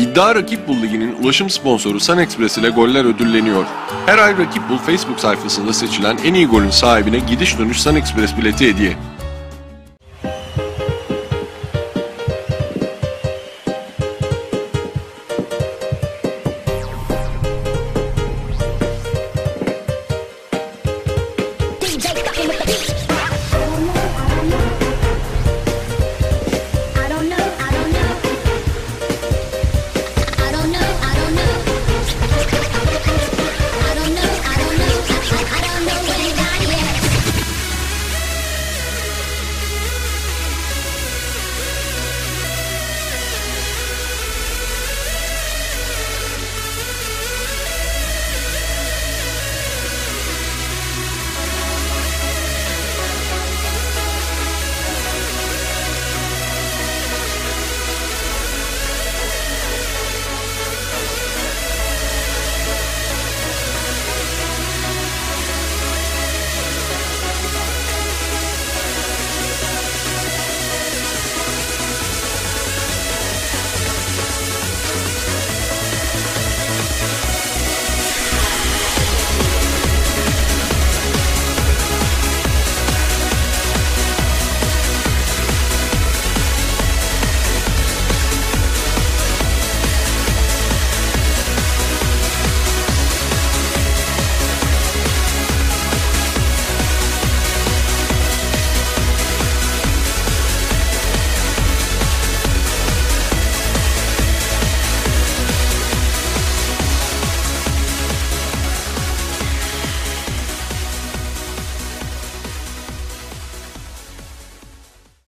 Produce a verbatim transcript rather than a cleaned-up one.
İddia Rakip Bul Ligi'nin ulaşım sponsoru SunExpress ile goller ödülleniyor. Her ay Rakip Bul Facebook sayfasında seçilen en iyi golün sahibine gidiş dönüş SunExpress bileti hediye.